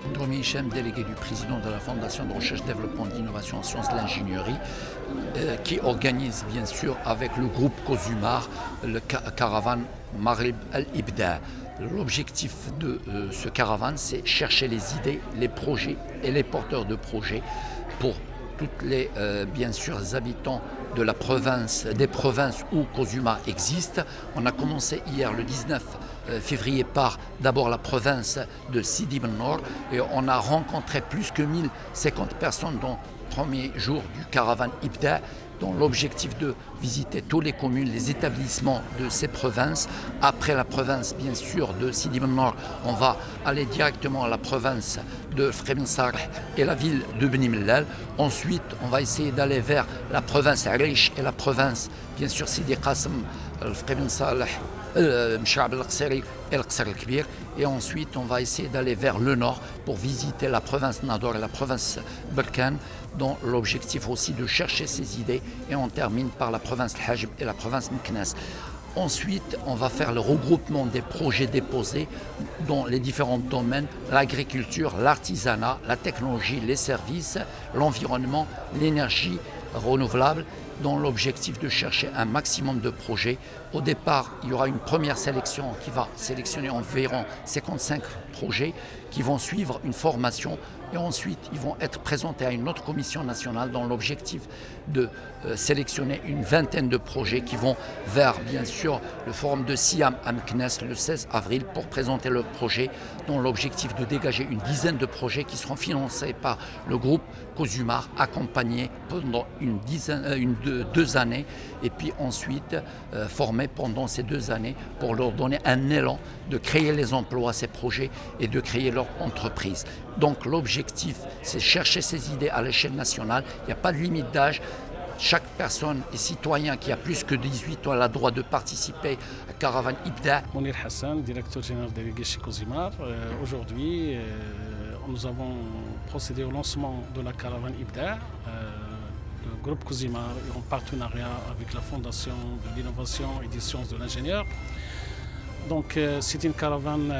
Dromi Hichem, délégué du président de la Fondation de recherche, développement, d'innovation en sciences de l'ingénierie, qui organise bien sûr avec le groupe Cosumar le caravane Maghreb Al-Ibda. L'objectif de ce caravane, c'est chercher les idées, les projets et les porteurs de projets pour toutes les bien sûr habitants de la province, des provinces où Cosumar existe. On a commencé hier le 19 février par d'abord la province de Sidi Ben Nord et on a rencontré plus que 1050 personnes dans le premier jour du caravane Ibda, dont l'objectif de visiter toutes les communes, les établissements de ces provinces. Après la province, bien sûr, de Sidi Ben Nord, on va aller directement à la province de Fremensarh et la ville de Beni Mellal. Ensuite, on va essayer d'aller vers la province Arish et la province, bien sûr, Sidi Qassem, Fremensarh, Mchab el-Qseri et el-Qsar el-Kbir. Et ensuite, on va essayer d'aller vers le nord pour visiter la province Nador et la province Balkan, dont l'objectif aussi de chercher ses idées. Et on termine par la province Al-Hajib et la province Meknès. Ensuite, on va faire le regroupement des projets déposés dans les différents domaines, l'agriculture, l'artisanat, la technologie, les services, l'environnement, l'énergie renouvelable, dans l'objectif de chercher un maximum de projets. Au départ, il y aura une première sélection qui va sélectionner environ 55 projets qui vont suivre une formation et ensuite ils vont être présentés à une autre commission nationale dans l'objectif de sélectionner une vingtaine de projets qui vont vers bien sûr le forum de Siam à Meknès le 16 avril pour présenter le projet, dans l'objectif de dégager une dizaine de projets qui seront financés par le groupe Cosumar, accompagnés pendant deux années et puis ensuite formés pendant ces 2 années pour leur donner un élan de créer les emplois à ces projets et de créer leur entreprise. Donc l'objectif, c'est chercher ces idées à l'échelle nationale. Il n'y a pas de limite d'âge. Chaque personne et citoyen qui a plus que 18 ans a le droit de participer à Caravane Ibda. Mounir Hassan, directeur général délégué chez Cosumar. Aujourd'hui, nous avons procédé au lancement de la Caravane Ibda. Le groupe Cosumar est en partenariat avec la Fondation de l'innovation et des sciences de l'ingénieur. Donc c'est une caravane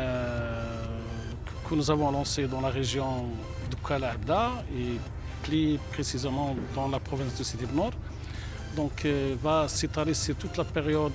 que nous avons lancée dans la région de Kala Ibda et plus précisément dans la province de Sidi Ben Nord. Donc va s'étaler sur toute la période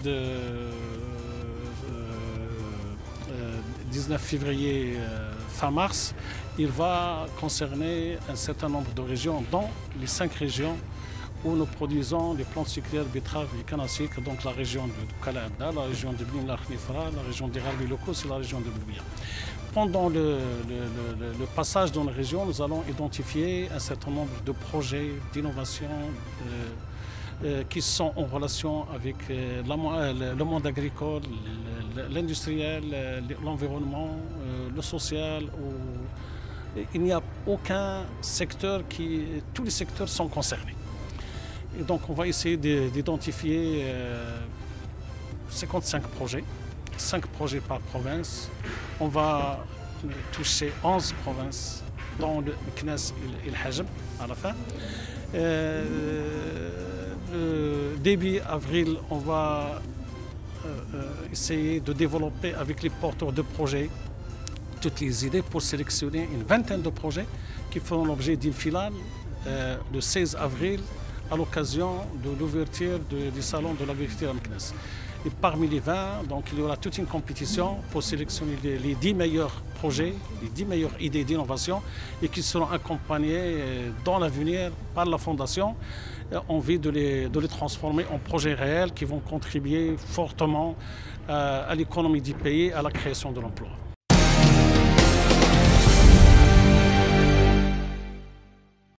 19 février fin mars. Il va concerner un certain nombre de régions, dont les 5 régions où nous produisons les plantes sucrières, betteraves et canne à sucre, donc la région de Kala Ibda, la région de Bni Mlakhnifra, la région d'Irabi Locos et la région de Bouya. Pendant le passage dans la région, nous allons identifier un certain nombre de projets d'innovation qui sont en relation avec le monde agricole, l'industriel, l'environnement, le social. Il n'y a aucun secteur tous les secteurs sont concernés. Et donc on va essayer d'identifier 55 projets, 5 projets par province. On va toucher 11 provinces, dont le Meknès et le Hajib à la fin. Début avril, on va essayer de développer avec les porteurs de projets toutes les idées pour sélectionner une vingtaine de projets qui feront l'objet d'une finale le 16 avril à l'occasion de l'ouverture du salon de l'agriculture à Meknès. Et parmi les 20, donc, il y aura toute une compétition pour sélectionner les 10 meilleurs projets, les 10 meilleures idées d'innovation et qui seront accompagnés dans l'avenir par la Fondation en vue de les transformer en projets réels qui vont contribuer fortement à l'économie du pays, à la création de l'emploi.